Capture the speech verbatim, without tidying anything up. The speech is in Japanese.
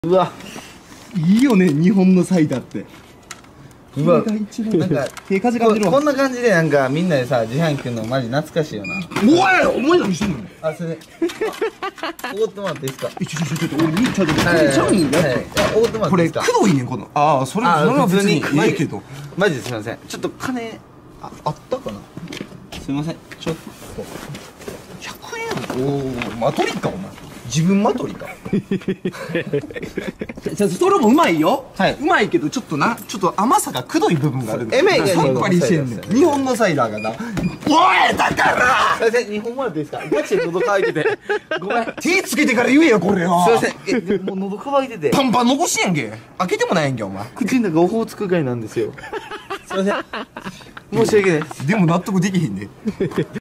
うわ、 いいよね、日本のサイダーって。 うわ、 なんか手数感じるわ。 こんな感じでなんかみんなでさ自販機来るのマジ懐かしいよな。 おい、お前何してんの。 あ、それおごってもらっていいですか。 え、ちょちょちょちょ、俺にちゃうちゃうはいちゃうんだよ。 おごってもらってこれいいですか。 くどいねん、この。ああ、それそあれは別に普通にいいけど。 マジですいません。ちょっと金ああったかな。すいません。ちょっとひゃくえん。おお、マトリかお前。自分マトリか。じゃそれもうまいよ。 はい。 うまいけどちょっとな、ちょっと甘さがくどい部分があるんだ。 えめえさっぱりしてんねん。日本のサイダーがな。おい、だからすいません。日本もらっていいですか。ガチで喉乾いてて。ごめん。 手つけてから言えよ、これよ。 すいません。え、でももう喉乾いてて。 パンパン残しやんけ。開けてもないやんけ、お前。 口の中オホーツク貝なんですよ。すいません。申し訳ないです。 でも納得できへんね。